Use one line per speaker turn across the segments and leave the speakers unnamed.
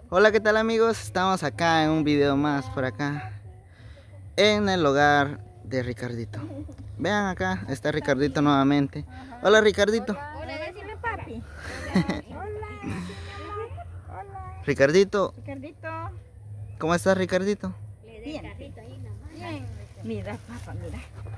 Hola, ¿qué tal amigos? Estamos acá en un video más por acá en el hogar de Ricardito. Vean, acá está Ricardito nuevamente. Hola, Ricardito.
Hola, decime papi. Hola.
Ricardito,
Ricardito.
¿cómo estás, Ricardito?
Bien. Bien. Mira, papá, mira.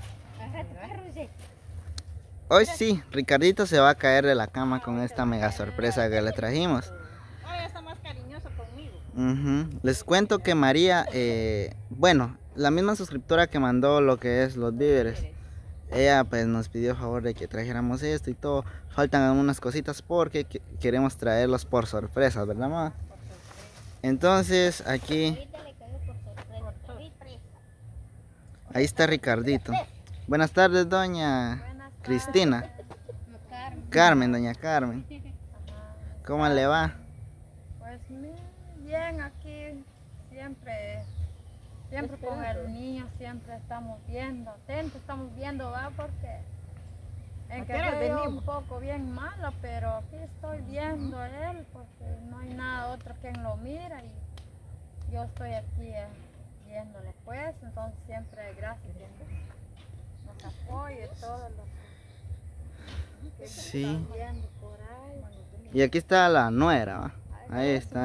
Hoy sí, Ricardito se va a caer de la cama con esta mega sorpresa que le trajimos.
Ahora está más cariñoso conmigo.
Les cuento que María, bueno, la misma suscriptora que mandó lo que es los víveres, ella pues nos pidió favor de que trajéramos esto y todo. Faltan algunas cositas porque queremos traerlos por sorpresa, ¿verdad, mamá? Entonces aquí, ahí está Ricardito. Buenas tardes, doña Cristina. Carmen, doña Carmen. ¿Cómo le va?
Pues bien, aquí siempre con el niño, siempre estamos viendo, atentos, estamos viendo, ¿va? Porque en que veo un poco bien malo, pero aquí estoy viendo a él, porque no hay nada otro quien lo mira y yo estoy aquí viéndolo, pues, entonces siempre gracias porque nos apoya y todo lo que
Sí.
están viendo por ahí.
Y aquí está la nuera, ¿va? Ahí está.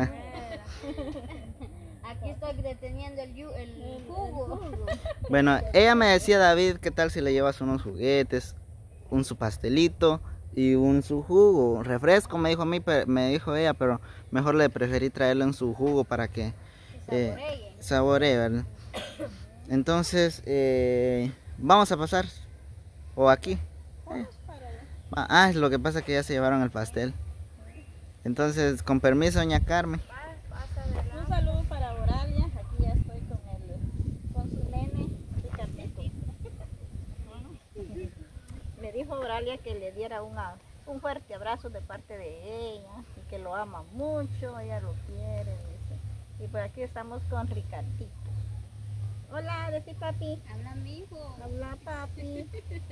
Aquí estoy deteniendo el jugo.
Bueno, ella me decía, David, ¿qué tal si le llevas unos juguetes, su pastelito y su jugo? Refresco, me dijo a mí, me dijo ella, pero mejor le preferí traerle en su jugo para que saboree, ¿verdad? Entonces, vamos a pasar, o aquí. Ah, lo que pasa es que ya se llevaron el pastel. Entonces, con permiso, doña Carmen.
Un saludo para Oralia. Aquí ya estoy con su nene, Ricardito. Me dijo Oralia que le diera un fuerte abrazo de parte de ella y que lo ama mucho, ella lo quiere, dice. Y por aquí estamos con Ricardito. Hola, decí papi.
Habla mi hijo.
Habla papi.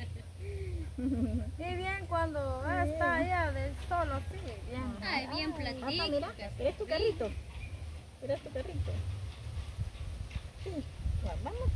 Y bien cuando está allá de solo, sí, bien.
Ay, bien
Papá,
platito.
mira, ¿eres tu carrito? ¿Eres tu carrito? Sí. Ya, vamos.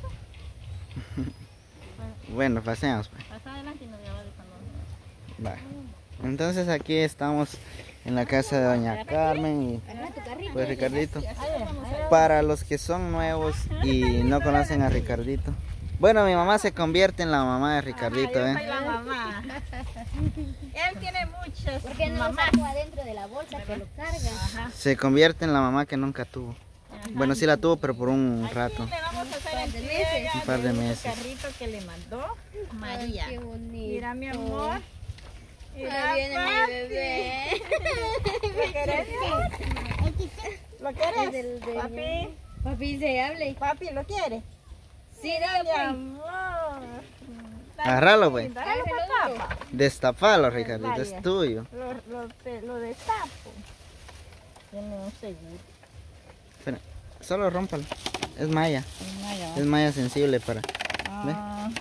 Bueno, paseamos, pues.
Pasa adelante y nos lleva de cuando.
Va. Entonces aquí estamos en la casa de doña Carmen y
Habla tu carrito.
pues Ricardito. Para los que son nuevos y no conocen a Ricardito. Bueno, mi mamá se convierte en la mamá de Ricardito,
Yo soy la mamá. Él tiene muchas
¿Por qué no lo
mamás.
saco adentro de la bolsa que lo carga?
Ajá.
Se convierte en la mamá que nunca tuvo. Bueno, sí la tuvo, pero por un rato.
Le vamos a hacer
Un par de
entrega
Un par de meses.
un carrito que le mandó María.
Ay, qué bonito.
Mira, mi amor. Mira,
Ahí viene mi
papi.
bebé.
¿Lo querés? ¿Lo quieres?
Del de-
Papi,
Papi, se hable.
papi, ¿lo quiere?
Sí,
Mi
dale.
amor.
Agárralo, pues.
Dale, papá.
Destapalo, Ricardito,
Vaya.
es tuyo.
Lo destapo. Tiene un seguro.
Espera, solo rómpalo. Es malla. Es malla sensible para...
Ah,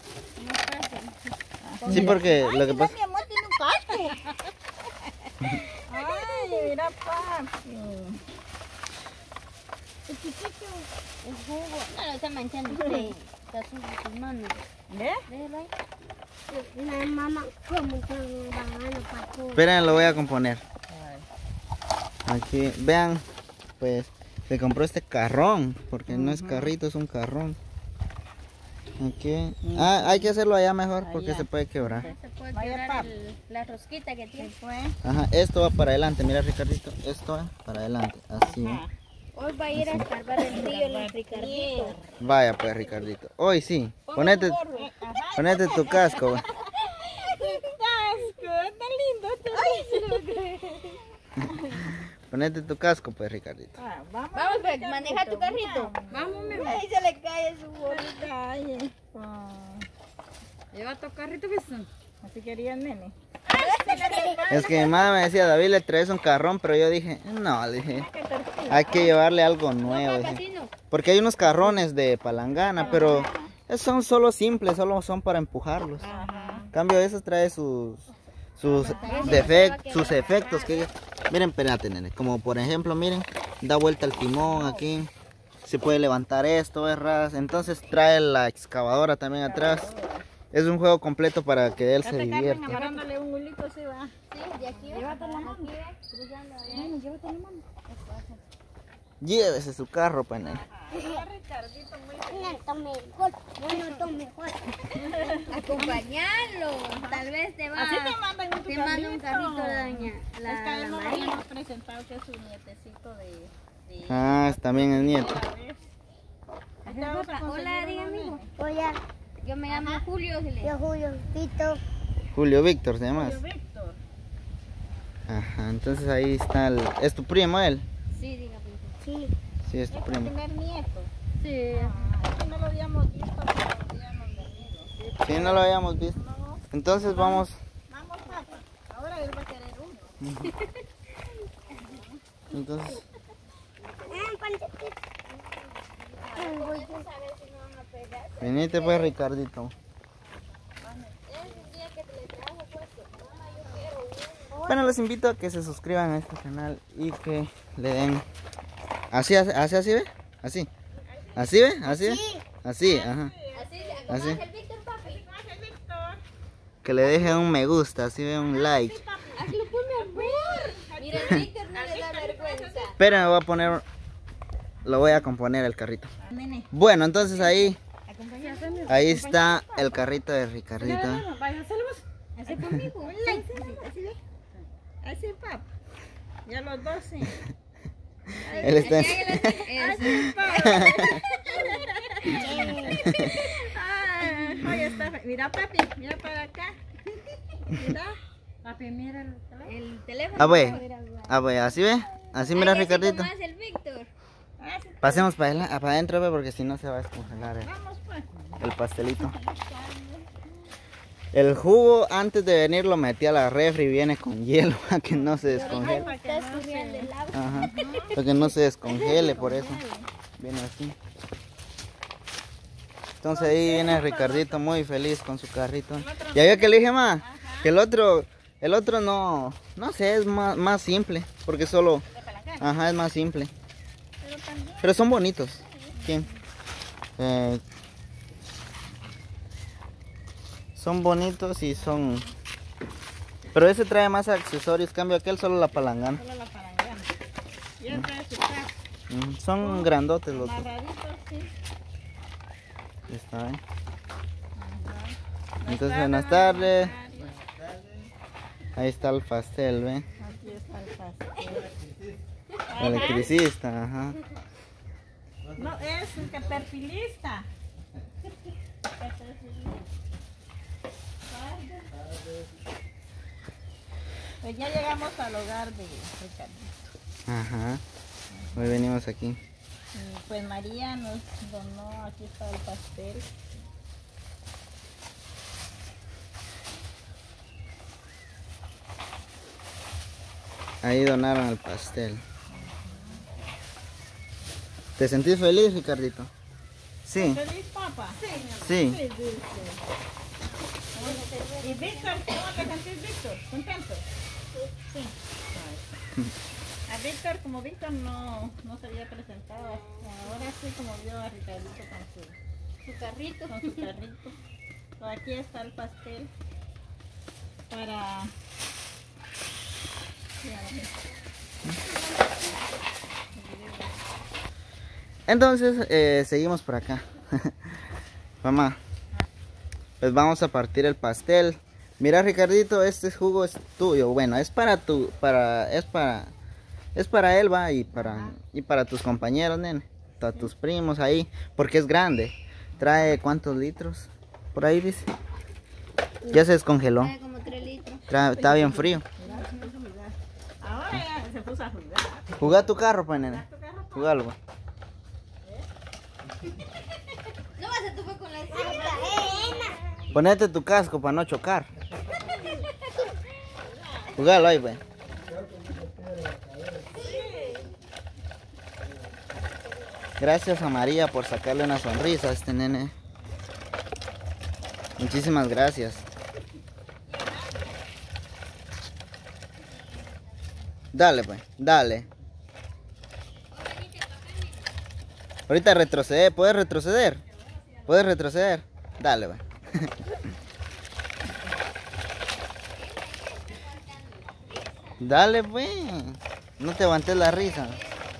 Sí, porque lo que pasa...
mi amor tiene un casco. Ay, mira, papi.
El jugo. No lo está manchando usted. Está sucio sus manos.
¿Ves?
Déjalo ahí.
La mamá, ¿cómo que me van a pasar?
Esperen, lo voy a componer. Aquí, vean, pues se compró este carrón, porque no es carrito, es un carrón. Aquí, hay que hacerlo allá mejor porque
Allá.
se puede quebrar.
Se puede
Vaya,
quebrar
papi.
la rosquita que tiene.
Ajá, esto va para adelante, mira Ricardito, esto va para adelante, así. ¿va?
Hoy va a ir a escarbar el río los Ricarditos.
Vaya pues Ricardito, hoy sí, ponete tu casco. Va. Ponete tu casco pues Ricardito.
Vamos,
Vamos, pues, maneja tu carrito.
Vamos, mi amor.
Ahí se le cae su bolita.
Lleva tu carrito, ¿ves?
Así quería el nene.
Es que mi mamá me decía, David, le traes un carrón, pero yo dije, no, le dije, hay que llevarle algo nuevo. Dije.
Casino.
Porque hay unos carrones de palangana, pero esos son solo simples, solo son para empujarlos. En cambio, esos trae sus efectos. Que, miren, espérate, nene. Como por ejemplo, miren, da vuelta el timón aquí. Se puede levantar esto, ¿verdad? Entonces trae la excavadora también atrás. Es un juego completo para que él se divierta.
Agarrándole un hulito así va.
Sí, de aquí llévate la mano. Cruzando ahí.
Llévate la mano.
Llévese su carro, pues, nene.
No, tome gol. Bueno, tome gol.
Acompañarlo. Tal vez te va.
Así te mandan un
Te manda un carrito doña.
Es que a él no lo
María.
habíamos presentado que es su nietecito de
Ah, también es nieto.
Hola, diga amigo.
Oye,
Yo me llamo Julio. Dile.
yo Julio, Tito.
Julio Víctor se llama.
Víctor.
Ajá, entonces ahí está el... ¿Es tu primo él?
Sí, diga. Pues.
Sí.
Sí, es tu
Es el
primo.
primer nieto.
Sí.
Es que no lo habíamos visto, no lo habíamos venido.
Sí, no lo habíamos visto.
No,
Entonces vamos...
vamos papá. Ahora él va a querer uno.
Entonces... Venite pues, Ricardito. Bueno, les invito a que se suscriban a este canal y que le den... Así ve? Así. ¿Así ve? ¿Así ve? Así, ajá. Así.
El Víctor, papi.
Que le dejen un me gusta, así ve, un like.
Aquí lo pone amor. Mira, el Víctor no le da vergüenza.
Espera, me voy a poner... Lo voy a componer el carrito. Bueno, entonces ahí está el carrito de Ricardito.
Hace conmigo. Un like. Así ve.
Así papá. Ya los dos sí.
Él está...
Así papá. Oye, está... Mira papi, mira para acá. Mira. Papi, mira el teléfono.
Ah, pues, así ve. Así mira, Ricardito.
¿Cómo hace el Víctor?
Pasemos para adentro, ve, porque si no se va a descongelar
Vamos pues.
el pastelito. El jugo antes de venir lo metí a la refri y viene con hielo para que no se descongele.
Para que no se...
Ajá, para que no se descongele, por eso viene así. Entonces ahí viene Ricardito muy feliz con su carrito. Ya vio que le dije más, que el otro no sé, es más simple, porque solo, ajá, es más simple. Pero son bonitos. ¿Quién? Son bonitos y son... Pero ese trae más accesorios, cambio aquel solo la palangana.
Solo la palangana. Y él trae su casa.
Son grandotes los dos.
Amarraditos, sí.
Está, ¿eh? Entonces, buenas tardes. Ahí está el pastel, ¿ve?
Aquí está el pastel.
Electricista, ajá.
No, es un perfilista. Pues ya llegamos al hogar de Ricardito.
Ajá. Hoy venimos aquí.
Y pues María nos donó, aquí está el pastel.
Ahí donaron el pastel. ¿Te sentís feliz, Ricardito? Sí.
¿Feliz, papá? Sí.
Sí.
Sí, dulce. ¿Y Víctor? ¿Cómo te sentís, Víctor? ¿Contento? Sí. A Víctor, como Víctor no se había presentado, ahora sí como vio a Ricardito con su carrito. Pues aquí está el pastel para...
Entonces, seguimos por acá. Mamá, pues vamos a partir el pastel. Mira, Ricardito, este jugo es tuyo. Bueno, es para él, va, y para tus compañeros, nene. Para tus primos ahí, porque es grande. Trae ¿cuántos litros? Por ahí dice. Ya se descongeló.
Trae como 3 litros.
Está bien frío.
Ahora ya se puso a jugar.
Jugá tu carro, pues, nene. Jugalo, pues.
No vas a topar con la
Ponete tu casco para no chocar. Jugalo ahí, pues. Gracias a María por sacarle una sonrisa a este nene. Muchísimas gracias. Dale, pues, dale. Ahorita retroceder, ¿puedes retroceder? ¿Puedes retroceder? Dale, va. Dale, pues. No te aguantes la risa.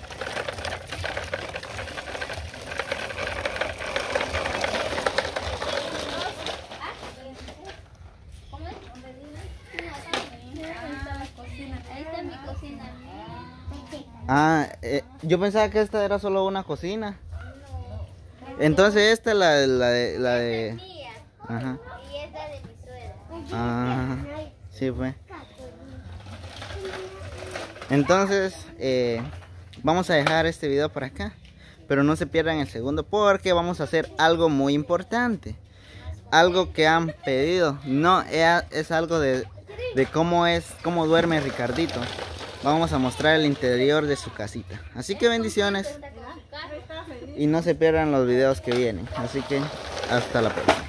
Ahí está mi cocina.
Ah, yo pensaba que esta era solo una cocina. Entonces esta es la de...
Mía.
Ajá.
Y esta de mi suegra.
Ah, sí, pues. Entonces, vamos a dejar este video por acá. Pero no se pierdan el segundo porque vamos a hacer algo muy importante. Algo que han pedido. No, es algo de cómo duerme Ricardito. Vamos a mostrar el interior de su casita. Así que bendiciones. Y no se pierdan los videos que vienen. Así que hasta la próxima.